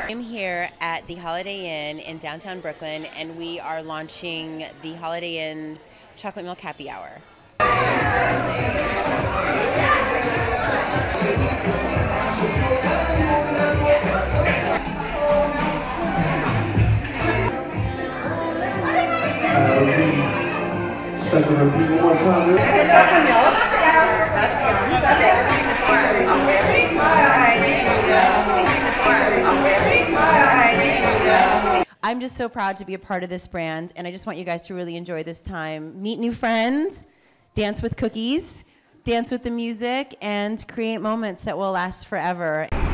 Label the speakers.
Speaker 1: I'm here at the Holiday Inn in downtown Brooklyn, and we are launching the Holiday Inn's Chocolate Milk Happy Hour.
Speaker 2: Second repeat one more time.
Speaker 1: Chocolate milk. That's I'm just so proud to be a part of this brand, and I just want you guys to really enjoy this time. Meet new friends, dance with cookies, dance with the music, and create moments that will last forever.